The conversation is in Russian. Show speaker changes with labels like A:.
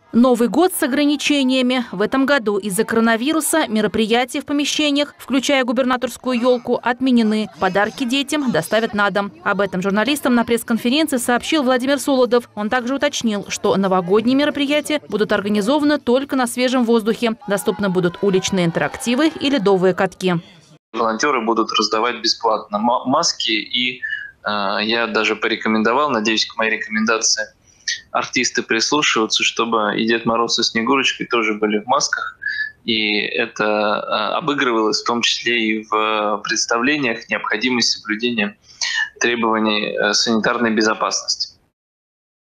A: Новый год с ограничениями. В этом году из-за коронавируса мероприятия в помещениях, включая губернаторскую елку, отменены. Подарки детям доставят на дом. Об этом журналистам на пресс-конференции сообщил Владимир Солодов. Он также уточнил, что новогодние мероприятия будут организованы только на свежем воздухе. Доступны будут уличные интерактивы и ледовые катки.
B: Волонтеры будут раздавать бесплатно маски, и я даже порекомендовал, надеюсь, к моей рекомендации артисты прислушиваются, чтобы и Дед Мороз, и Снегурочка тоже были в масках. И это обыгрывалось в том числе и в представлениях необходимость соблюдения требований санитарной безопасности.